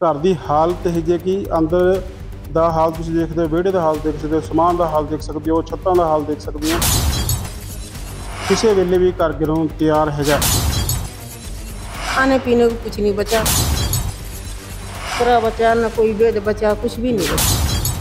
घर की हालत है जी कि अंदर ਦਾ ਹਾਲ ਤੁਸੀਂ ਦੇਖਦੇ ਹੋ, ਵਿਹੜੇ ਦਾ ਹਾਲ ਦੇਖ ਸਕਦੇ ਹੋ, ਸਮਾਨ ਦਾ ਹਾਲ ਦੇਖ ਸਕਦੇ ਹੋ, ਛੱਤਾਂ ਦਾ ਹਾਲ ਦੇਖ ਸਕਦੇ ਹੋ। ਕਿਸੇ ਵੇਲੇ ਵੀ ਘਰ ਗਿਰੋਂ ਤਿਆਰ ਹੈਗਾ। खाने पीने को कुछ नहीं बचा, पूरा बचा ना, कोई बेद बचा, कुछ भी नहीं बचा।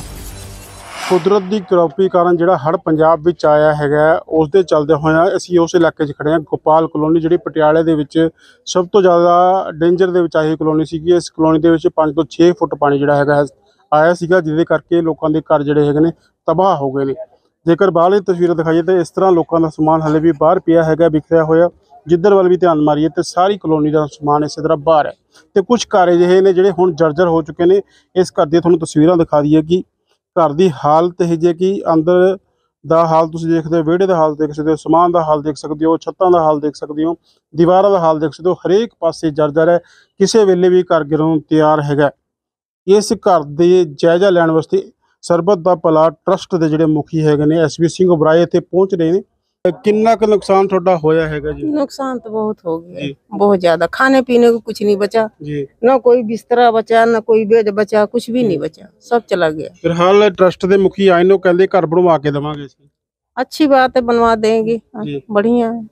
ਕੁਦਰਤ ਦੀ ਕਰੋਪੀ ਕਾਰਨ ਜਿਹੜਾ ਹੜ੍ਹ ਪੰਜਾਬ ਵਿੱਚ ਆਇਆ ਹੈਗਾ, ਉਸ ਦੇ ਚੱਲਦੇ ਹੋਇਆ ਅਸੀਂ ਉਸ ਇਲਾਕੇ 'ਚ ਖੜ੍ਹੇ ਹਾਂ। ਗੋਪਾਲ ਕਲੋਨੀ ਜਿਹੜੀ ਪਟਿਆਲੇ ਦੇ ਵਿੱਚ ਸਭ ਤੋਂ ਜ਼ਿਆਦਾ ਡੇਂਜਰ ਦੇ ਵਿੱਚ ਆਈ ਕਲੋਨੀ ਸੀਗੀ। ਇਸ ਕਲੋਨੀ ਦੇ ਵਿੱਚ 5 ਤੋਂ 6 ਫੁੱਟ ਪਾਣੀ ਜਿਹੜਾ ਹੈਗਾ ਆਇਆ ਸੀਗਾ, ਜਿਹਦੇ ਕਰਕੇ ਲੋਕਾਂ ਦੇ ਘਰ ਜਿਹੜੇ ਹੈਗੇ ਨੇ ਤਬਾਹ ਹੋ ਗਏ ਨੇ। ਜੇਕਰ ਬਾਹਰਲੀ ਤਸਵੀਰਾਂ ਦਿਖਾਈਏ ਤਾਂ ਇਸ ਤਰ੍ਹਾਂ ਲੋਕਾਂ ਦਾ ਸਮਾਨ ਹਲੇ ਵੀ ਬਾਹਰ ਪਿਆ ਹੈਗਾ, ਵਿਖਰਿਆ ਹੋਇਆ। ਜਿੱਧਰ ਵੱਲ ਵੀ ਧਿਆਨ ਮਾਰੀਏ ਤੇ ਸਾਰੀ ਕਲੋਨੀ ਦਾ ਸਮਾਨ ਇਸੇ ਤਰ੍ਹਾਂ ਬਾਹਰ ਹੈ ਤੇ ਕੁਝ ਘਰ ਅਜਿਹੇ ਨੇ ਜਿਹੜੇ ਹੁਣ ਜਰਜਰ ਹੋ ਚੁੱਕੇ ਨੇ। ਇਸ ਘਰ ਦੀਆਂ ਤੁਹਾਨੂੰ ਤਸਵੀਰਾਂ ਦਿਖਾ ਦਈਏ ਕਿ ਘਰ ਦੀ ਹਾਲਤ ਇਹ ਜੇ ਕਿ ਅੰਦਰ ਦਾ ਹਾਲ ਤੁਸੀਂ ਦੇਖਦੇ ਹੋ, ਵਿਹੜੇ ਦਾ ਹਾਲ ਦੇਖ ਸਕਦੇ ਹੋ, ਸਮਾਨ ਦਾ ਹਾਲ ਦੇਖ ਸਕਦੇ ਹੋ, ਛੱਤਾਂ ਦਾ ਹਾਲ ਦੇਖ ਸਕਦੇ ਹੋ, ਦੀਵਾਰਾਂ ਦਾ ਹਾਲ ਦੇਖ ਸਕਦੇ ਹੋ। ਹਰੇਕ ਪਾਸੇ ਜਰਜਰ ਹੈ, ਕਿਸੇ ਵੇਲੇ ਵੀ ਘਰ ਗਿਰੋਂ ਤਿਆਰ ਹੈਗਾ। ਇਸ ਘਰ ਦੇ ਜਾਇਜ਼ਾ ਲੈਣ ਵਾਸਤੇ ਸਰਬਤ ਦਾ ਭਲਾ ਟਰਸਟ ਦੇ ਜਿਹੜੇ ਮੁਖੀ ਹੈਗੇ ਨੇ ਐਸਬੀ ਸਿੰਘ ਉਬਰਾਏ ਇੱਥੇ ਪਹੁੰਚ ਰਹੇ ਨੇ। ਕਿੰਨਾ ਕੁ ਨੁਕਸਾਨ ਤੁਹਾਡਾ ਹੋਇਆ ਹੈਗਾ ਜੀ? नुकसान तो बहुत हो गया, बहुत ज्यादा। खाने पीने को कुछ नहीं बचा जी, ना, कोई बिस्तरा बचा ना, कोई बेड बचा, कुछ भी नहीं बचा, सब चला गया। ਫਿਲਹਾਲ ਟਰਸਟ ਦੇ ਮੁਖੀ ਆਏ ਨੇ, ਉਹ ਕਹਿੰਦੇ ਘਰ ਬਣਵਾ ਕੇ ਦੇਵਾਂਗੇ ਅਸੀਂ। अच्छी बात है, बनवा देंगे, जी। बढ़िया है।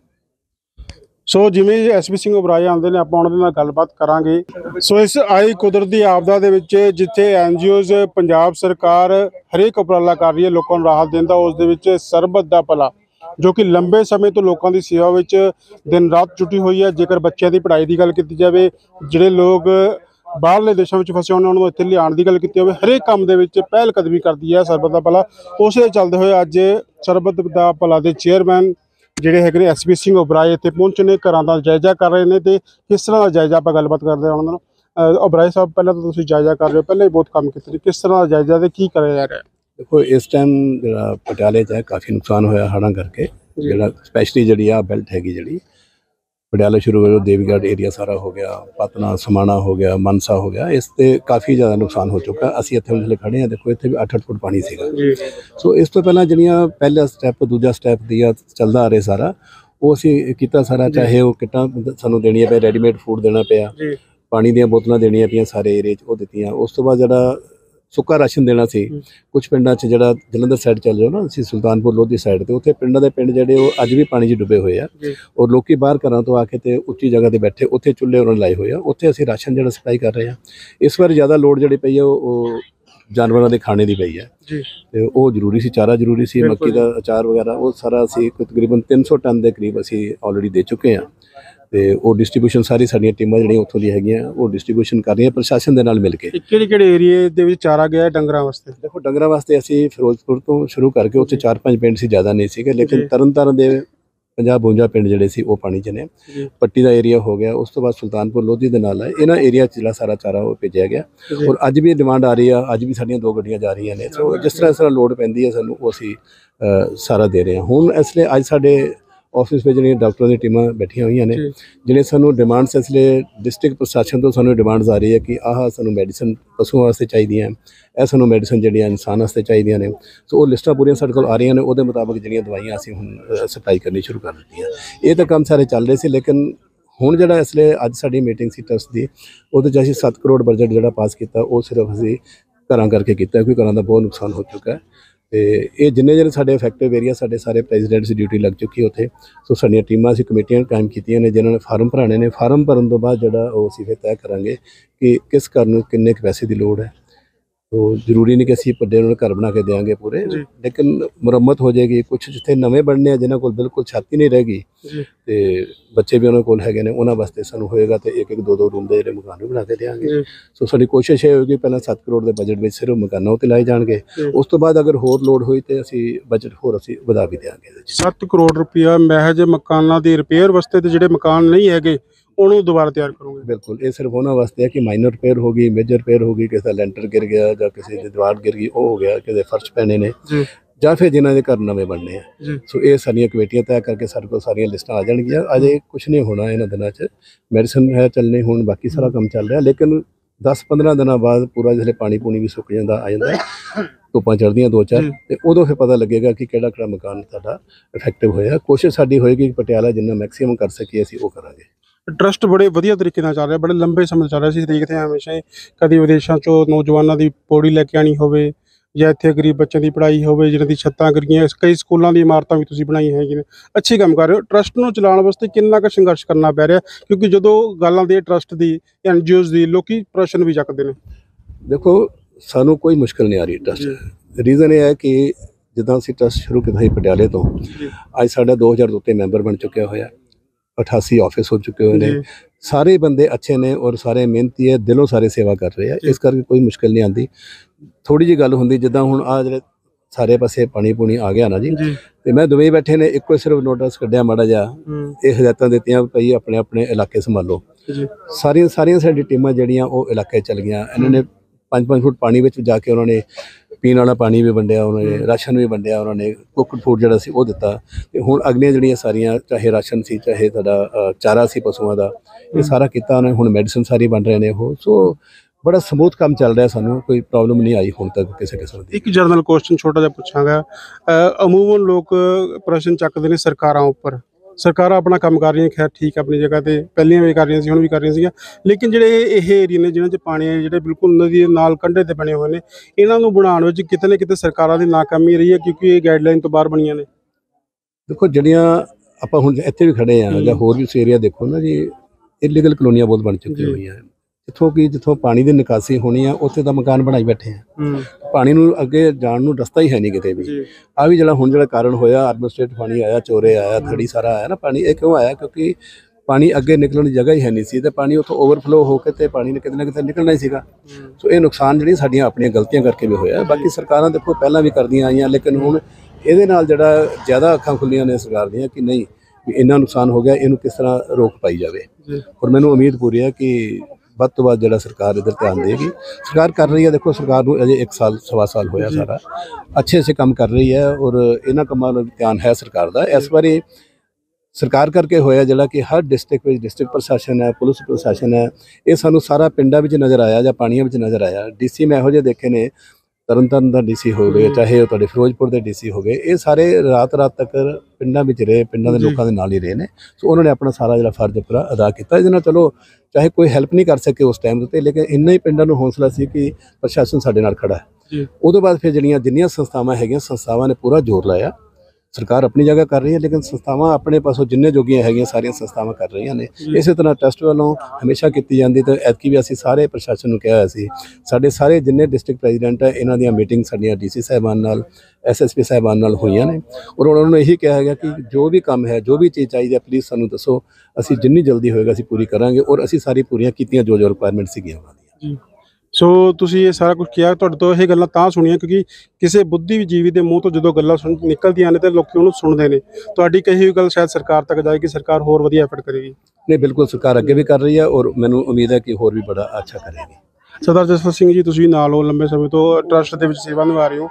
ਸੋ ਜਿਵੇਂ ਐਸਬੀ ਸਿੰਘ ਉਬਰਾਏ ਆਉਂਦੇ ਨੇ, ਆਪਾਂ ਉਹਨਾਂ ਦੇ ਨਾਲ ਗੱਲਬਾਤ ਕਰਾਂਗੇ। ਸੋ ਇਸ ਆਈ ਕੁਦਰਤੀ ਆਪਦਾ ਦੇ ਵਿੱਚ ਜਿੱਥੇ ਐਨਜੀਓਜ਼ ਪੰਜਾਬ ਸਰਕਾਰ ਹਰੇਕ ਉਪਰਾਲਾ ਕਰ ਰਹੀ ਹੈ ਲੋਕਾਂ ਨੂੰ ਰਾਹਤ ਦੇਣ ਦਾ, ਉਸ ਦੇ ਵਿੱਚ ਸਰਬਤ ਦਾ ਭਲਾ ਜੋ ਕਿ ਲੰਬੇ ਸਮੇਂ ਤੋਂ ਲੋਕਾਂ ਦੀ ਸੇਵਾ ਵਿੱਚ ਦਿਨ ਰਾਤ ਜੁਟੀ ਹੋਈ ਹੈ। ਜੇਕਰ ਬੱਚਿਆਂ ਦੀ ਪੜ੍ਹਾਈ ਦੀ ਗੱਲ ਕੀਤੀ ਜਾਵੇ, ਜਿਹੜੇ ਲੋਕ ਬਾਹਰਲੇ ਦੇਸ਼ਾਂ ਵਿੱਚ ਫਸੇ ਹੋਣ ਉਹਨਾਂ ਨੂੰ ਇੱਥੇ ਲਿਆਉਣ ਦੀ ਗੱਲ ਕੀਤੀ ਹੋਵੇ, ਹਰੇਕ ਕੰਮ ਦੇ ਵਿੱਚ ਪਹਿਲ ਕਦਮੀ ਕਰਦੀ ਹੈ ਸਰਬਤ ਦਾ ਭਲਾ। ਉਸੇ ਚੱਲਦੇ ਹੋਏ ਅੱਜ ਸਰਬਤ ਦਾ ਭਲਾ ਦੇ ਚੇਅਰਮੈਨ ਜਿਹੜੇ ਹੈਗੇ ਨੇ ਐਸਬੀ ਸਿੰਘ ਉਬਰਾਏ ਇੱਥੇ ਪਹੁੰਚੇ ਨੇ, ਘਰਾਂ ਦਾ ਜਾਇਜ਼ਾ ਕਰ ਰਹੇ ਨੇ। ਤੇ ਕਿਸ ਤਰ੍ਹਾਂ ਦਾ ਜਾਇਜ਼ਾ ਆਪਾਂ ਗੱਲਬਾਤ ਕਰਦੇ ਹਾਂ ਉਹਨਾਂ ਨਾਲ। ਉਬਰਾਏ ਸਾਹਿਬ, ਪਹਿਲਾਂ ਤਾਂ ਤੁਸੀਂ ਜਾਇਜ਼ਾ ਕਰ ਰਹੇ ਹੋ, ਪਹਿਲਾਂ ਹੀ ਬਹੁਤ ਕੰਮ ਕੀਤੇ ਨੇ, ਕਿਸ ਤਰ੍ਹਾਂ ਦਾ ਜਾਇਜ਼ਾ ਤੇ ਕੀ ਕਰਿਆ ਜਾ ਰਿਹਾ? देखो इस टाइम जो पटियाले च है काफ़ी नुकसान होया हड़ां करके, जो स्पैशली जी आ बेल्ट हैगी जी पटियाला शुरू करो, देवीगढ़ एरिया सारा हो गया, पतना समाणा हो गया, मनसा हो गया, इस ते काफ़ी ज़्यादा नुकसान हो चुका। असी इत्थे जिसले खड़े हैं, देखो इत्थे भी 8-8 फुट पानी सीगा। सो इस तो पहला जिहड़ियां पहला स्टैप दूजा स्टैप दिया चलदा आ रहा सारा, वो असी कीता सारा। चाहे वो किटां सानूं देणियां पे, रेडीमेड फूड देना पिया, पानी दीयां बोतलां देणियां पियां सारे एरिए च, वो दित्तियां। उस तो बाद जिहड़ा सुक्का राशन देना सी, कुछ पिंडां 'च जिहड़ा जलंधर साइड चल जाओ ना, ਅਸੀਂ ਸੁਲਤਾਨਪੁਰ ਲੋਧੀ ਸਾਈਡ ਤੇ, ਉੱਥੇ ਪਿੰਡਾਂ ਦੇ ਪਿੰਡ ਜਿਹੜੇ ਉਹ ਅੱਜ ਵੀ ਪਾਣੀ 'ਚ ਡੁੱਬੇ ਹੋਏ ਆ, ਔਰ ਲੋਕੀ ਬਾਹਰ ਘਰਾਂ ਤੋਂ ਆ ਕੇ ਤੇ ਉੱਚੀ ਜਗ੍ਹਾ ਤੇ ਬੈਠੇ ਉੱਥੇ ਚੁੱਲ੍ਹੇ ਉਹਨਾਂ ਨੇ ਲਾਏ ਹੋਏ ਆ, ਉੱਥੇ ਅਸੀਂ ਰਾਸ਼ਨ ਜਿਹੜਾ ਸਪਲਾਈ ਕਰ ਰਹੇ ਆ। ਇਸ ਵਾਰ ਜ਼ਿਆਦਾ ਲੋੜ ਜਿਹੜੀ ਪਈ ਆ ਉਹ ਜਾਨਵਰਾਂ ਦੇ ਖਾਣੇ ਦੀ ਪਈ ਹੈ ਤੇ ਉਹ ਜ਼ਰੂਰੀ ਸੀ, ਚਾਰਾ ਜ਼ਰੂਰੀ ਸੀ, ਮੱਕੀ ਦਾ ਅਚਾਰ ਵਗੈਰਾ, ਉਹ ਸਾਰਾ ਅਸੀਂ ਤਕਰੀਬਨ 300 ਟਨ ਦੇ ਕਰੀਬ ਅਸੀਂ ਆਲਰੇਡੀ ਦੇ ਚੁੱਕੇ ਹਾਂ। ਤੇ ਉਹ ਡਿਸਟ੍ਰੀਬਿਊਸ਼ਨ ਸਾਰੀ ਸਾਡੀਆਂ ਟੀਮਾਂ ਜਿਹੜੀਆਂ ਉੱਥੋਂ ਦੀਆਂ ਹੈਗੀਆਂ ਉਹ ਡਿਸਟ੍ਰੀਬਿਊਸ਼ਨ ਕਰ ਰਹੀਆਂ ਪ੍ਰਸ਼ਾਸਨ ਦੇ ਨਾਲ ਮਿਲ ਕੇ। ਕਿਹੜੇ ਏਰੀਏ ਦੇ ਵਿੱਚ ਚਾਰਾ ਗਿਆ ਡੰਗਰਾਂ ਵਾਸਤੇ? ਦੇਖੋ ਡੰਗਰਾਂ ਵਾਸਤੇ ਅਸੀਂ ਫਿਰੋਜ਼ਪੁਰ ਤੋਂ ਸ਼ੁਰੂ ਕਰਕੇ ਉੱਥੇ 4-5 ਪਿੰਡ ਸੀ, ਜ਼ਿਆਦਾ ਨਹੀਂ ਸੀਗੇ, ਲੇਕਿਨ ਤਰਨਤਾਰਨ ਦੇ 50-52 ਪਿੰਡ ਜਿਹੜੇ ਸੀ ਉਹ ਪਾਣੀ 'ਚ ਨੇ। ਪੱਟੀ ਦਾ ਏਰੀਆ ਹੋ ਗਿਆ, ਉਸ ਤੋਂ ਬਾਅਦ ਸੁਲਤਾਨਪੁਰ ਲੋਧੀ ਦੇ ਨਾਲ ਹੈ, ਇਹਨਾਂ ਏਰੀਆ 'ਚ ਜਿਹੜਾ ਸਾਰਾ ਚਾਰਾ ਉਹ ਭੇਜਿਆ ਗਿਆ। ਔਰ ਅੱਜ ਵੀ ਡਿਮਾਂਡ ਆ ਰਹੀ ਆ, ਅੱਜ ਵੀ ਸਾਡੀਆਂ 2 ਗੱਡੀਆਂ ਜਾ ਰਹੀਆਂ ਨੇ। ਸੋ ਜਿਸ ਤਰ੍ਹਾਂ ਲੋੜ ਪੈਂਦੀ ਹੈ ਸਾਨੂੰ, ਉਹ ਅਸੀਂ ਸਾਰਾ ਦੇ ਰਹੇ ਹਾਂ। ਹੁਣ ਇਸ ਲਈ ਅੱਜ ਸਾਡੇ ਆਫਿਸ ਵਿੱਚ ਜਿਹੜੀਆਂ ਡਾਕਟਰਾਂ ਦੀਆਂ ਟੀਮਾਂ ਬੈਠੀਆਂ ਹੋਈਆਂ ਨੇ, ਜਿਹੜੇ ਸਾਨੂੰ ਡਿਮਾਂਡਸ ਇਸ ਲਈ ਡਿਸਟ੍ਰਿਕਟ ਪ੍ਰਸ਼ਾਸਨ ਤੋਂ ਸਾਨੂੰ ਡਿਮਾਂਡਸ ਆ ਰਹੀ ਹੈ ਕਿ ਆਹ ਸਾਨੂੰ ਮੈਡੀਸਨ ਪਸ਼ੂਆਂ ਵਾਸਤੇ ਚਾਹੀਦੀਆਂ, ਇਹ ਸਾਨੂੰ ਮੈਡੀਸਨ ਜਿਹੜੀਆਂ ਇਨਸਾਨ ਵਾਸਤੇ ਚਾਹੀਦੀਆਂ ਨੇ। ਸੋ ਉਹ ਲਿਸਟਾਂ ਪੂਰੀਆਂ ਸਾਡੇ ਕੋਲ ਆ ਰਹੀਆਂ ਨੇ, ਉਹਦੇ ਮੁਤਾਬਕ ਜਿਹੜੀਆਂ ਦਵਾਈਆਂ ਅਸੀਂ ਹੁਣ ਸਪਲਾਈ ਕਰਨੀ ਸ਼ੁਰੂ ਕਰ ਦਿੱਤੀਆਂ। ਇਹ ਤਾਂ ਕੰਮ ਸਾਰੇ ਚੱਲ ਰਹੇ ਸੀ, ਲੇਕਿਨ ਹੁਣ ਜਿਹੜਾ ਇਸ ਲਈ ਅੱਜ ਸਾਡੀ ਮੀਟਿੰਗ ਸੀ ਟਰਸਟ ਦੀ, ਉਹਦੇ 'ਚ ਅਸੀਂ 7 ਕਰੋੜ ਬਜਟ ਜਿਹੜਾ ਪਾਸ ਕੀਤਾ, ਉਹ ਸਿਰਫ ਅਸੀਂ ਘਰਾਂ ਕਰਕੇ ਕੀਤਾ, ਕਿਉਂਕਿ ਘਰਾਂ ਦਾ ਬਹੁਤ ਨੁਕਸਾਨ ਹੋ ਚੁੱਕਾ ਹੈ। ਤੇ ਇਹ ਜਿੰਨੇ ਜਿਹੜੇ ਸਾਡੇ ਇਫੈਕਟਿਵ ਏਰੀਆ ਸਾਡੇ ਸਾਰੇ ਪ੍ਰੈਜ਼ੀਡੈਂਟਸ ਦੀ ਡਿਊਟੀ ਲੱਗ ਚੁੱਕੀ ਉੱਥੇ। ਸੋ ਸਾਡੀਆਂ ਟੀਮਾਂ ਅਸੀਂ ਕਮੇਟੀਆਂ ਕਾਇਮ ਕੀਤੀਆਂ ਨੇ, ਜਿਨ੍ਹਾਂ ਨੇ ਫਾਰਮ ਭਰਾਣੇ ਨੇ। ਫਾਰਮ ਭਰਨ ਤੋਂ ਬਾਅਦ ਜਿਹੜਾ ਉਹ ਅਸੀਂ ਫਿਰ ਤੈਅ ਕਰਾਂਗੇ ਕਿ ਕਿਸ ਘਰ ਨੂੰ ਕਿੰਨੇ ਕੁ ਪੈਸੇ ਦੀ ਲੋੜ ਹੈ। तो ਜ਼ਰੂਰੀ नहीं कि ਅਸੀਂ ਵੱਡੇ ਉਹਨਾਂ ਨੂੰ ਘਰ ਬਣਾ ਕੇ ਦੇਵਾਂਗੇ ਪੂਰੇ, ਲੇਕਿਨ ਮੁਰੰਮਤ ਹੋ ਜਾਏਗੀ। ਕੁਛ ਜਿੱਥੇ ਨਵੇਂ ਬਣਨੇ ਆ ਜਿਨ੍ਹਾਂ ਕੋਲ ਬਿਲਕੁਲ ਛੱਤ ਹੀ ਨਹੀਂ ਰਹੇਗੀ ਤੇ ਬੱਚੇ ਵੀ ਉਹਨਾਂ ਕੋਲ ਹੈਗੇ ਨੇ, ਉਹਨਾਂ ਵਾਸਤੇ ਸਾਨੂੰ ਹੋਏਗਾ ਤੇ 1-2 ਰੂਮ ਦੇ ਜਿਹੜੇ ਮਕਾਨ ਵੀ ਬਣਾ ਕੇ ਦੇਵਾਂਗੇ। ਸੋ ਸਾਡੀ ਕੋਸ਼ਿਸ਼ ਇਹ ਹੋਏਗੀ ਪਹਿਲਾਂ 7 ਕਰੋੜ ਦੇ ਬਜਟ ਵਿੱਚ ਸਿਰਫ ਮਕਾਨਾਂ ਉੱਤੇ ਲਾਏ ਜਾਣਗੇ, ਉਸ ਤੋਂ ਬਾਅਦ ਅਗਰ ਹੋਰ ਲੋੜ ਹੋਈ ਤੇ ਅਸੀਂ ਬਜਟ ਹੋਰ ਅਸੀਂ ਵਧਾ ਵੀ ਦੇਵਾਂਗੇ। 7 ਕਰੋੜ ਰੁਪਇਆ ਮਹਿਜ ਮਕਾਨਾਂ ਦੀ ਰਿਪੇਅਰ ਵਾਸਤੇ, ਤੇ ਜਿਹੜੇ ਮਕਾਨ ਨਹੀਂ ਹੈਗੇ ਉਹਨੂੰ ਦੁਬਾਰਾ ਤਿਆਰ ਕਰੋਗੇ? ਬਿਲਕੁਲ, ਇਹ ਸਿਰਫ ਉਹਨਾਂ ਵਾਸਤੇ ਹੈ ਕਿ ਮਾਈਨਰ ਰਿਪੇਅਰ ਹੋ ਗਈ, ਮੇਜਰ ਰਿਪੇਅਰ ਹੋ ਗਈ, ਕਿਸੇ ਦਾ ਲੈਂਟਰ ਗਿਰ ਗਿਆ ਜਾਂ ਕਿਸੇ ਦੀ ਦੀਵਾਰ ਗਿਰ ਗਈ, ਉਹ ਹੋ ਗਿਆ, ਕਿਸੇ ਫਰਸ਼ ਪੈਣੇ ਨੇ, ਜਾਂ ਫਿਰ ਜਿਨ੍ਹਾਂ ਦੇ ਘਰ ਨਵੇਂ ਬਣਨੇ ਆ। ਸੋ ਇਹ ਸਾਰੀਆਂ ਕਮੇਟੀਆਂ ਤੈਅ ਕਰਕੇ ਸਾਡੇ ਕੋਲ ਸਾਰੀਆਂ ਲਿਸਟਾਂ ਆ ਜਾਣਗੀਆਂ। ਅਜੇ ਕੁਛ ਨਹੀਂ ਹੋਣਾ ਇਹਨਾਂ ਦਿਨਾਂ 'ਚ, ਮੈਡੀਸਨ ਹੈ ਚੱਲਣੀ, ਹੁਣ ਬਾਕੀ ਸਾਰਾ ਕੰਮ ਚੱਲ ਰਿਹਾ, ਲੇਕਿਨ 10-15 ਦਿਨਾਂ ਬਾਅਦ ਪੂਰਾ ਜਿਹੜੇ ਪਾਣੀ ਪੂਣੀ ਵੀ ਸੁੱਕ ਜਾਂਦਾ ਆ ਜਾਂਦਾ, ਧੁੱਪਾਂ ਚੜ੍ਹਦੀਆਂ 2-4, ਤੇ ਉਦੋਂ ਫਿਰ ਪਤਾ ਲੱਗੇਗਾ ਕਿ ਕਿਹੜਾ ਮਕਾਨ ਤੁਹਾਡਾ ਇਫੈਕਟਿਵ ਹੋਇਆ। ਕੋਸ਼ਿਸ਼ ਸਾਡੀ ਹੋਏਗੀ ਕਿ ਪਟਿਆਲਾ ਜਿੰਨਾ ਮੈਕਸੀਮਮ ਕਰ ਸਕੀਏ ਅਸੀਂ ਉਹ ਕਰਾਂਗੇ। ਟਰਸਟ ਬੜੇ ਵਧੀਆ ਤਰੀਕੇ ਨਾਲ ਚੱਲ ਰਿਹਾ, ਬੜੇ ਲੰਬੇ ਸਮੇਂ ਤੋਂ ਚੱਲ ਰਿਹਾ। ਅਸੀਂ ਦੇਖਦੇ ਹਾਂ ਹਮੇਸ਼ਾ ਹੀ, ਕਦੀ ਵਿਦੇਸ਼ਾਂ 'ਚੋਂ ਨੌਜਵਾਨਾਂ ਦੀ ਪੌੜੀ ਲੈ ਕੇ ਆਉਣੀ ਹੋਵੇ, ਜਾਂ ਇੱਥੇ ਗਰੀਬ ਬੱਚਿਆਂ ਦੀ ਪੜ੍ਹਾਈ ਹੋਵੇ, ਜਿਹਨਾਂ ਦੀ ਛੱਤਾਂ ਗਿਰੀਆਂ, ਕਈ ਸਕੂਲਾਂ ਦੀ ਇਮਾਰਤਾਂ ਵੀ ਤੁਸੀਂ ਬਣਾਈਆਂ ਹੈਗੀਆਂ ਨੇ। ਅੱਛੇ ਕੰਮ ਕਰ ਰਹੇ ਹੋ। ਟਰਸਟ ਨੂੰ ਚਲਾਉਣ ਵਾਸਤੇ ਕਿੰਨਾ ਕੁ ਸੰਘਰਸ਼ ਕਰਨਾ ਪੈ ਰਿਹਾ, ਕਿਉਂਕਿ ਜਦੋਂ ਗੱਲ ਆਉਂਦੀ ਹੈ ਟਰਸਟ ਦੀ, NGOs ਦੀ, ਲੋਕੀ ਪ੍ਰਸ਼ਨ ਵੀ ਚੱਕਦੇ ਨੇ। ਦੇਖੋ, ਸਾਨੂੰ ਕੋਈ ਮੁਸ਼ਕਲ ਨਹੀਂ ਆ ਰਹੀ ਟਰਸਟ। ਰੀਜ਼ਨ ਇਹ ਹੈ ਕਿ ਜਿੱਦਾਂ ਅਸੀਂ ਟਰਸਟ ਸ਼ੁਰੂ ਕੀਤਾ ਸੀ ਪਟਿਆਲੇ ਤੋਂ, ਅੱਜ ਸਾਡਾ 2000 ਤੋਂ ਉੱਤੇ ਮੈਂਬਰ ਬਣ ਚੁੱਕਿਆ ਹੋਇਆ, 88 ਆਫਿਸ ਹੋ ਚੁੱਕੇ ਹੋਏ ਨੇ। ਸਾਰੇ ਬੰਦੇ ਅੱਛੇ ਨੇ ਔਰ ਸਾਰੇ ਮਿਹਨਤੀ ਹੈ, ਦਿਲੋਂ ਸਾਰੇ ਸੇਵਾ ਕਰ ਰਹੇ ਆ, ਇਸ ਕਰਕੇ ਕੋਈ ਮੁਸ਼ਕਲ ਨਹੀਂ ਆਉਂਦੀ। ਥੋੜੀ ਜਿਹੀ ਗੱਲ ਹੁੰਦੀ, ਜਿੱਦਾਂ ਹੁਣ ਆ ਜਿਹੜੇ ਸਾਰੇ ਪਾਸੇ ਪਾਣੀ ਪੂਣੀ ਆ ਗਿਆ ਨਾ ਜੀ, ਤੇ ਮੈਂ ਦੁਬਈ ਬੈਠੇ ਨੇ ਇੱਕੋ ਸਿਰਫ ਨੋਟਿਸ ਕੱਢਿਆ ਮਾੜਾ ਜਿਹਾ, ਇਹ ਹਦਾਇਤਾਂ ਦਿੱਤੀਆਂ ਭਈ ਆਪਣੇ ਆਪਣੇ ਇਲਾਕੇ ਸੰਭਾਲੋ। ਸਾਰੀਆਂ ਸਾਡੀ ਟੀਮਾਂ ਜਿਹੜੀਆਂ ਉਹ ਇਲਾਕੇ ਚਲ ਗਈਆਂ। ਇਹਨਾਂ ਨੇ 5-5 ਫੁੱਟ ਪਾਣੀ ਵਿੱਚ ਜਾ ਕੇ ਉਹਨਾਂ ਨੇ ਪੀਣ ਵਾਲਾ ਪਾਣੀ ਵੀ ਵੰਡਿਆ, ਉਹਨਾਂ ਨੇ ਰਾਸ਼ਨ ਵੀ ਵੰਡਿਆ, ਉਹਨਾਂ ਨੇ ਕੁੱਕਡ ਫੂਡ ਜਿਹੜਾ ਸੀ ਉਹ ਦਿੱਤਾ। ਤੇ ਹੁਣ ਅਗਲੀਆਂ ਜਿਹੜੀਆਂ ਸਾਰੀਆਂ, ਚਾਹੇ ਰਾਸ਼ਨ ਸੀ, ਚਾਹੇ ਤੁਹਾਡਾ ਚਾਰਾ ਸੀ ਪਸ਼ੂਆਂ ਦਾ, ਇਹ ਸਾਰਾ ਕੀਤਾ ਉਹਨੇ। ਹੁਣ ਮੈਡੀਸਨ ਸਾਰੀ ਬਣ ਰਹੇ ਨੇ ਉਹ। ਸੋ ਬੜਾ ਸਮੂਥ ਕੰਮ ਚੱਲ ਰਿਹਾ, ਸਾਨੂੰ ਕੋਈ ਪ੍ਰੋਬਲਮ ਨਹੀਂ ਆਈ ਹੁਣ ਤੱਕ ਕਿਸੇ ਕਿਸਮ ਦੀ। ਇੱਕ ਜਰਨਲ ਕੁਐਸਚਨ ਛੋਟਾ ਜਿਹਾ ਪੁੱਛਾਂਗਾ। ਅਮੂਮਨ ਲੋਕ ਪ੍ਰਸ਼ਨ ਚੱਕਦੇ ਨੇ ਸਰਕਾਰਾਂ ਉੱਪਰ। ਸਰਕਾਰਾਂ ਆਪਣਾ ਕੰਮ ਕਰ ਰਹੀਆਂ, ਖੈਰ ਠੀਕ ਆਪਣੀ ਜਗ੍ਹਾ ਤੇ, ਪਹਿਲੀਆਂ ਵੀ ਕਰ ਰਹੀਆਂ ਸੀ, ਹੁਣ ਵੀ ਕਰ ਰਹੀਆਂ ਸੀਗੀਆਂ, ਲੇਕਿਨ ਜਿਹੜੇ ਇਹ ਏਰੀਏ ਨੇ ਜਿਨ੍ਹਾਂ 'ਚ ਪਾਣੀ ਹੈ, ਜਿਹੜੇ ਬਿਲਕੁਲ ਨਦੀ ਦੇ ਨਾਲ ਕੰਢੇ ਤੇ ਬਣੇ ਹੋਏ ਨੇ, ਇਹਨਾਂ ਨੂੰ ਬਣਾਉਣ ਵਿੱਚ ਕਿਤੇ ਨਾ ਕਿਤੇ ਸਰਕਾਰਾਂ ਦੀ ਨਾਕਾਮੀ ਰਹੀ ਹੈ, ਕਿਉਂਕਿ ਇਹ ਗਾਈਡਲਾਈਨ ਤੋਂ ਬਾਹਰ ਬਣੀਆਂ ਨੇ। ਦੇਖੋ, ਜਿਹੜੀਆਂ ਆਪਾਂ ਹੁਣ ਇੱਥੇ ਵੀ ਖੜੇ ਆ ਜਾਂ ਹੋਰ ਵੀ ਏਰੀਆ ਦੇਖੋ ਨਾ ਜੀ, ਇਲੀਗਲ ਕਲੋਨੀਆਂ ਬਹੁਤ ਬਣ ਚੁੱਕੀਆਂ ਹੋਈਆਂ। ਜਿੱਥੋਂ ਪਾਣੀ ਦੀ ਨਿਕਾਸੀ ਹੋਣੀ ਆ, ਉੱਥੇ ਤਾਂ ਮਕਾਨ ਬਣਾਈ ਬੈਠੇ ਆ। ਪਾਣੀ ਨੂੰ ਅੱਗੇ ਜਾਣ ਨੂੰ ਰਸਤਾ ਹੀ ਹੈ ਨਹੀਂ ਕਿਤੇ ਵੀ। ਆ ਵੀ ਜਿਹੜਾ ਕਾਰਨ ਹੋਇਆ, ਅਰਬਨ ਸਟੇਟ ਪਾਣੀ ਆਇਆ, ਚੋਰੇ ਆਇਆ, ਖੜੀ ਸਾਰਾ ਆਇਆ ਨਾ ਪਾਣੀ। ਇਹ ਕਿਉਂ ਆਇਆ? ਕਿਉਂਕਿ ਪਾਣੀ ਅੱਗੇ ਨਿਕਲਣ ਦੀ ਜਗ੍ਹਾ ਹੀ ਹੈ ਨਹੀਂ ਸੀ, ਤੇ ਪਾਣੀ ਉੱਥੋਂ ਓਵਰਫਲੋ ਹੋ ਕੇ ਤੇ ਪਾਣੀ ਨੇ ਕਿਤੇ ਨਾ ਕਿਤੇ ਨਿਕਲਣਾ ਹੀ ਸੀਗਾ। ਸੋ ਇਹ ਨੁਕਸਾਨ ਜਿਹੜੀ ਸਾਡੀਆਂ ਆਪਣੀਆਂ ਗਲਤੀਆਂ ਕਰਕੇ ਵੀ ਹੋਇਆ। ਬਾਕੀ ਸਰਕਾਰਾਂ ਦੇਖੋ ਪਹਿਲਾਂ ਵੀ ਕਰਦੀਆਂ ਆਈਆਂ, ਲੇਕਿਨ ਹੁਣ ਇਹਦੇ ਨਾਲ ਜਿਹੜਾ ਜ਼ਿਆਦਾ ਅੱਖਾਂ ਖੁੱਲੀਆਂ ਨੇ ਸਰਕਾਰ ਦੀਆਂ ਕਿ ਨਹੀਂ ਵੀ ਇੰਨਾ ਨੁਕਸਾਨ ਹੋ ਗਿਆ, ਇਹਨੂੰ ਕਿਸ ਤਰ੍ਹਾਂ ਰੋਕ ਪਾਈ ਜਾਵੇ। ਔਰ ਮੈਨੂੰ ਉਮੀਦ ਪੂਰੀ ਹੈ ਕਿ ਵੱਧ ਤੋਂ ਵੱਧ ਜਿਹੜਾ ਸਰਕਾਰ ਇੱਧਰ ਧਿਆਨ ਦੇਗੀ। ਸਰਕਾਰ ਕਰ ਰਹੀ ਹੈ। ਦੇਖੋ, ਸਰਕਾਰ ਨੂੰ ਅਜੇ 1 ਸਾਲ ਸਵਾ ਸਾਲ ਹੋਇਆ, ਸਾਰਾ ਅੱਛੇ ਸੇ ਕੰਮ ਕਰ ਰਹੀ ਹੈ ਔਰ ਇਹਨਾਂ ਕੰਮਾਂ ਵੱਲ ਧਿਆਨ ਹੈ ਸਰਕਾਰ ਦਾ। ਇਸ ਵਾਰੀ ਸਰਕਾਰ ਕਰਕੇ ਹੋਇਆ ਜਿਹੜਾ ਕਿ ਹਰ ਡਿਸਟ੍ਰਿਕਟ ਵਿੱਚ ਡਿਸਟ੍ਰਿਕਟ ਪ੍ਰਸ਼ਾਸਨ ਹੈ, ਪੁਲਿਸ ਪ੍ਰਸ਼ਾਸਨ ਹੈ, ਇਹ ਸਾਨੂੰ ਸਾਰਾ ਪਿੰਡਾਂ ਵਿੱਚ ਨਜ਼ਰ ਆਇਆ ਜਾਂ ਪਾਣੀਆਂ ਵਿੱਚ ਨਜ਼ਰ ਆਇਆ। DC ਮੈਂ ਇਹੋ ਜਿਹੇ ਦੇਖੇ ਨੇ, ਤਰਨਤਾਰਨ ਦਾ DC ਹੋ ਗਏ, ਚਾਹੇ ਉਹ ਤੁਹਾਡੇ ਫਿਰੋਜ਼ਪੁਰ ਦੇ DC ਹੋ ਗਏ, ਇਹ ਸਾਰੇ ਰਾਤ ਤੱਕ ਪਿੰਡਾਂ ਵਿੱਚ ਰਹੇ, ਪਿੰਡਾਂ ਦੇ ਲੋਕਾਂ ਦੇ ਨਾਲ ਹੀ ਰਹੇ ਨੇ। ਸੋ ਉਹਨਾਂ ਨੇ ਆਪਣਾ ਸਾਰਾ ਜਿਹੜਾ ਫਰਜ਼ ਪੂਰਾ ਅਦਾ ਕੀਤਾ। ਇਹਦੇ ਨਾਲ ਚਲੋ ਚਾਹੇ ਕੋਈ ਹੈਲਪ ਨਹੀਂ ਕਰ ਸਕੇ ਉਸ ਟਾਈਮ ਉੱਤੇ, ਲੇਕਿਨ ਇੰਨਾ ਹੀ ਪਿੰਡਾਂ ਨੂੰ ਹੌਸਲਾ ਸੀ ਕਿ ਪ੍ਰਸ਼ਾਸਨ ਸਾਡੇ ਨਾਲ ਖੜਾ ਹੈ। ਉਹਦੇ ਬਾਅਦ ਫਿਰ ਜਿੰਨੀਆਂ ਸੰਸਥਾਵਾਂ ਹੈਗੀਆਂ, ਸੰਸਥਾਵਾਂ ਨੇ ਪੂਰਾ ਜ਼ੋਰ ਲਾਇਆ। ਸਰਕਾਰ ਆਪਣੀ ਜਗ੍ਹਾ ਕਰ ਰਹੀ ਹੈ, ਲੇਕਿਨ ਸੰਸਥਾਵਾਂ ਆਪਣੇ ਪਾਸੋਂ ਜਿੰਨੇ ਜੋਗੀਆਂ ਹੈਗੀਆਂ ਸਾਰੀਆਂ ਸੰਸਥਾਵਾਂ ਕਰ ਰਹੀਆਂ ਨੇ। ਇਸੇ ਤਰ੍ਹਾਂ ਟਰਸਟ ਵੱਲੋਂ ਹਮੇਸ਼ਾ ਕੀਤੀ ਜਾਂਦੀ, ਤੇ ਐਤਕੀ ਵੀ ਅਸੀਂ ਸਾਰੇ ਪ੍ਰਸ਼ਾਸਨ ਨੂੰ ਕਿਹਾ ਹੋਇਆ ਸੀ। ਸਾਡੇ ਸਾਰੇ ਜਿੰਨੇ ਡਿਸਟ੍ਰਿਕਟ ਪ੍ਰੈਜ਼ੀਡੈਂਟ ਹੈ, ਇਹਨਾਂ ਦੀਆਂ ਮੀਟਿੰਗ ਸਾਡੀਆਂ DC ਸਾਹਿਬਾਨ ਨਾਲ, SSP ਸਾਹਿਬਾਨ ਨਾਲ ਹੋਈਆਂ ਨੇ, ਔਰ ਉਹਨਾਂ ਨੂੰ ਇਹੀ ਕਿਹਾ ਗਿਆ ਕਿ ਜੋ ਵੀ ਕੰਮ ਹੈ, ਜੋ ਵੀ ਚੀਜ਼ ਚਾਹੀਦੀ ਹੈ, ਪਲੀਜ਼ ਸਾਨੂੰ ਦੱਸੋ, ਅਸੀਂ ਜਿੰਨੀ ਜਲਦੀ ਹੋਏਗਾ ਅਸੀਂ ਪੂਰੀ ਕਰਾਂਗੇ। ਔਰ ਅਸੀਂ ਸਾਰੀ ਪੂਰੀਆਂ ਕੀਤੀਆਂ ਜੋ ਰਿਕੁਆਇਰਮੈਂਟ ਸੀਗੀਆਂ ਉਹਨਾਂ ਦੀਆਂ। ਸੋ ਤੁਸੀਂ ਇਹ ਸਾਰਾ ਕੁਝ ਕਿਹਾ, ਤੁਹਾਡੇ ਤੋਂ ਇਹ ਗੱਲਾਂ ਤਾਂ ਸੁਣੀਆਂ ਕਿਉਂਕਿ ਕਿਸੇ ਬੁੱਧੀਜੀਵੀ ਦੇ ਮੂੰਹ ਤੋਂ ਜਦੋਂ ਗੱਲਾਂ ਨਿਕਲਦੀਆਂ ਨੇ ਤੇ ਲੋਕੀ ਉਹਨੂੰ ਸੁਣਦੇ ਨੇ। ਤੁਹਾਡੀ ਕਹੀ ਹੋਈ ਗੱਲ ਸ਼ਾਇਦ ਸਰਕਾਰ ਤੱਕ ਜਾਏਗੀ, ਸਰਕਾਰ ਹੋਰ ਵਧੀਆ ਐਫਰਟ ਕਰੇਗੀ। ਨਹੀਂ, ਬਿਲਕੁਲ ਸਰਕਾਰ ਅੱਗੇ ਵੀ ਕਰ ਰਹੀ ਹੈ ਔਰ ਮੈਨੂੰ ਉਮੀਦ ਹੈ ਕਿ ਹੋਰ ਵੀ ਬੜਾ ਅੱਛਾ ਕਰੇਗੀ। ਸਰਦਾਰ ਜਸਵੰਤ ਸਿੰਘ ਜੀ, ਤੁਸੀਂ ਨਾਲ ਹੋ, ਲੰਬੇ ਸਮੇਂ ਤੋਂ ਟਰਸਟ ਦੇ ਵਿੱਚ ਸੇਵਾ ਨਿਭਾ ਰਹੇ ਹੋ।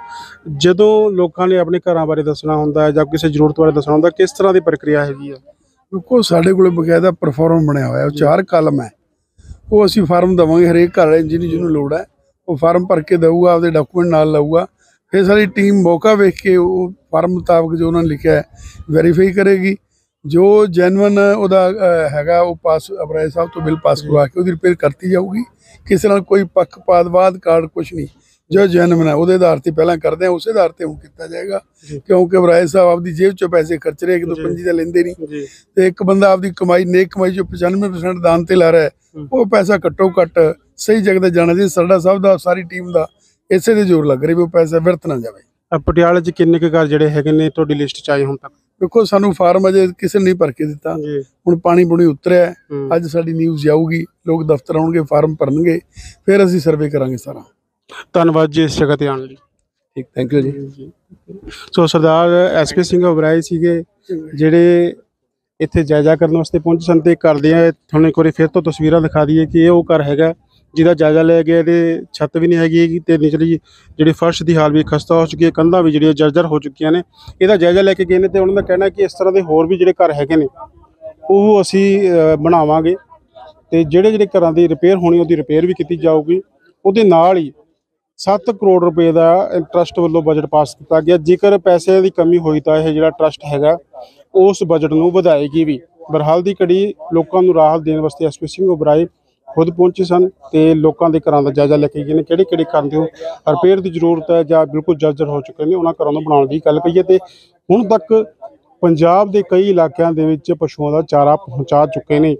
ਜਦੋਂ ਲੋਕਾਂ ਨੇ ਆਪਣੇ ਘਰਾਂ ਬਾਰੇ ਦੱਸਣਾ ਹੁੰਦਾ ਹੈ ਜਾਂ ਕਿਸੇ ਜ਼ਰੂਰਤ ਬਾਰੇ ਦੱਸਣਾ ਹੁੰਦਾ, ਕਿਸ ਤਰ੍ਹਾਂ ਦੀ ਪ੍ਰਕਿਰਿਆ ਹੈਗੀ ਹੈ? ਦੇਖੋ, ਸਾਡੇ ਕੋਲ ਬਕਾਇਦਾ ਪਰਫਾਰਮ ਬਣਿਆ ਹੋਇਆ, ਉਹ 4 ਕਾਲਮ ਹੈ। ਉਹ ਅਸੀਂ ਫਾਰਮ ਦੇਵਾਂਗੇ, ਹਰੇਕ ਘਰ ਜਿਹਨੂੰ ਲੋੜ ਹੈ ਉਹ ਫਾਰਮ ਭਰ ਕੇ ਦੇਊਗਾ, ਆਪਦੇ ਡਾਕੂਮੈਂਟ ਨਾਲ ਲਾਊਗਾ। ਫਿਰ ਸਾਡੀ ਟੀਮ ਮੌਕਾ ਵੇਖ ਕੇ ਉਹ ਫਾਰਮ ਮੁਤਾਬਕ ਜੋ ਉਹਨਾਂ ਨੇ ਲਿਖਿਆ ਹੈ ਵੈਰੀਫਾਈ ਕਰੇਗੀ। ਜੋ ਜੈਨੂਅਨ ਉਹਦਾ ਹੈਗਾ, ਉਹ ਪਾਸ ਅਪਰਾਏ ਸਾਹਿਬ ਤੋਂ ਬਿੱਲ ਪਾਸ ਕਰਵਾ ਕੇ ਉਹਦੀ ਰਿਪੇਅਰ ਕਰਤੀ ਜਾਊਗੀ। ਕਿਸੇ ਨਾਲ ਕੋਈ ਪੱਖਪਾਤਵਾਦ ਕਾਰਡ ਕੁਛ ਨਹੀਂ, ਜੋ ਜੈਨੂਅਨ ਹੈ ਉਹਦੇ ਆਧਾਰ ਤੇ ਪਹਿਲਾਂ ਕਰਦੇ ਆ, ਉਸੇ ਆਧਾਰ ਤੇ ਹੁਣ ਕੀਤਾ ਜਾਏਗਾ। ਕਿਉਂਕਿ ਅਪਰਾਏ ਸਾਹਿਬ ਆਪਦੀ ਜੇਬ ਚੋਂ ਪੈਸੇ ਖਰਚ ਰਹੇ, 1-2 ਤਾਂ ਲੈਂਦੇ ਨਹੀਂ, ਤੇ ਇੱਕ ਬੰਦਾ ਆਪਦੀ ਕਮਾਈ, ਨੇਕ ਕਮਾਈ ਚੋਂ 95% ਦਾਨ ਤੇ ਲਾ ਰਿਹਾ ਹੈ। ਉਹ ਪੈਸਾ ਘੱਟੋ ਘੱਟ ਸਹੀ ਜਗ੍ਹਾ ਤੇ ਜਾਣਾ ਚਾਹੀਦਾ। ਸਰਡਾ ਸਾਹਿਬ ਦਾ, ਸਾਰੀ ਟੀਮ ਦਾ ਇਸੇ ਦੇ ਜ਼ੋਰ ਲੱਗ ਰਿਹਾ ਵੀ ਉਹ ਪੈਸਾ ਵਿਅਰਥ ਨਾ ਜਾਵੇ। ਪਟਿਆਲੇ 'ਚ ਕਿੰਨੇ ਕੁ ਘਰ ਜਿਹੜੇ ਹੈਗੇ ਨੇ ਤੁਹਾਡੀ ਲਿਸਟ 'ਚ ਆਏ ਹੁਣ ਤੱਕ? ਦੇਖੋ, ਸਾਨੂੰ ਫਾਰਮ ਅਜੇ ਕਿਸੇ ਨੇ ਨਹੀਂ ਭਰ ਕੇ ਦਿੱਤਾ। ਹੁਣ ਪਾਣੀ ਪੂਣੀ ਉਤਰਿਆ, ਅੱਜ ਸਾਡੀ ਨਿਊਜ਼ ਜਾਊਗੀ, ਲੋਕ ਦਫ਼ਤਰ ਆਉਣਗੇ, ਫਾਰਮ ਭਰਨਗੇ, ਫਿਰ ਅਸੀਂ ਸਰਵੇ ਕਰਾਂਗੇ ਸਾਰਾ। ਧੰਨਵਾਦ ਜੀ ਇਸ ਜਗ੍ਹਾ ਤੇ ਆਉਣ ਲਈ। ਠੀਕ, ਥੈਂਕ ਯੂ ਜੀ। ਸੋ ਸਰਦਾਰ SP ਸਿੰਘ ਓਬਰਾਏ ਸੀਗੇ, ਜਿਹੜੇ ਇੱਥੇ ਜਾਇਜ਼ਾ ਕਰਨ ਵਾਸਤੇ ਪਹੁੰਚੇ ਸਨ। ਤੇ ਕਰਦੇ ਆ ਤੁਹਾਨੂੰ ਇੱਕ ਵਾਰੀ ਫਿਰ ਤੋਂ ਤਸਵੀਰਾਂ ਦਿਖਾ ਦਈਏ ਕਿ ਇਹ ਉਹ ਘਰ ਹੈਗਾ ਜਿਹਦਾ ਜਾਇਜ਼ਾ ਲਿਆ ਗਿਆ। ਇਹਦੇ ਛੱਤ ਵੀ ਨਹੀਂ ਹੈਗੀ ਤੇ ਨਿਚਲੀ ਜਿਹੜੀ ਫਰਸ਼ ਦੀ ਹਾਲ ਵੀ ਖਸਤਾ ਹੋ ਚੁੱਕੀ ਹੈ, ਕੰਧਾਂ ਵੀ ਜਿਹੜੀਆਂ ਜਰਜਰ ਹੋ ਚੁੱਕੀਆਂ ਨੇ। ਇਹਦਾ ਜਾਇਜ਼ਾ ਲੈ ਕੇ ਗਏ ਨੇ ਤੇ ਉਹਨਾਂ ਦਾ ਕਹਿਣਾ ਕਿ ਇਸ ਤਰ੍ਹਾਂ ਦੇ ਹੋਰ ਵੀ ਜਿਹੜੇ ਘਰ ਹੈਗੇ ਨੇ ਉਹ ਅਸੀਂ ਬਣਾਵਾਂਗੇ, ਤੇ ਜਿਹੜੇ ਘਰਾਂ ਦੀ ਰਿਪੇਅਰ ਹੋਣੀ ਉਹਦੀ ਰਿਪੇਅਰ ਵੀ ਕੀਤੀ ਜਾਊਗੀ। ਉਹਦੇ ਨਾਲ ਹੀ 7 ਕਰੋੜ ਰੁਪਏ ਦਾ ਟਰਸਟ ਵੱਲੋਂ ਬਜਟ ਪਾਸ ਕੀਤਾ ਗਿਆ। ਜੇਕਰ ਪੈਸੇ ਦੀ ਕਮੀ ਹੋਈ ਤਾਂ ਇਹ ਜਿਹੜਾ ਟਰਸਟ ਹੈਗਾ ਉਸ ਬਜਟ ਨੂੰ ਵਧਾਏਗੀ ਵੀ। ਬਰਹਾਲ ਦੀ ਘੜੀ ਲੋਕਾਂ ਨੂੰ ਰਾਹਤ ਦੇਣ ਵਾਸਤੇ ਐਸਪੀ ਸਿੰਘ ਉਬਰਾਏ ਖੁਦ ਪਹੁੰਚੇ ਸਨ ਤੇ ਲੋਕਾਂ ਦੇ ਘਰਾਂ ਦਾ ਜਾਇਜ਼ਾ ਲੈ ਕੇ ਗਏ ਨੇ। ਕਿਹੜੇ ਘਰਾਂ ਦੇ ਰਿਪੇਅਰ ਦੀ ਜ਼ਰੂਰਤ ਹੈ ਜਾਂ ਬਿਲਕੁਲ ਜਰਜਰ ਹੋ ਚੁੱਕੇ ਨੇ, ਉਹਨਾਂ ਘਰਾਂ ਨੂੰ ਬਣਾਉਣ ਦੀ ਗੱਲ ਕਹੀਏ ਤੇ ਹੁਣ ਤੱਕ ਪੰਜਾਬ ਦੇ ਕਈ ਇਲਾਕਿਆਂ ਦੇ ਵਿੱਚ ਪਸ਼ੂਆਂ ਦਾ ਚਾਰਾ ਪਹੁੰਚਾ ਚੁੱਕੇ ਨੇ।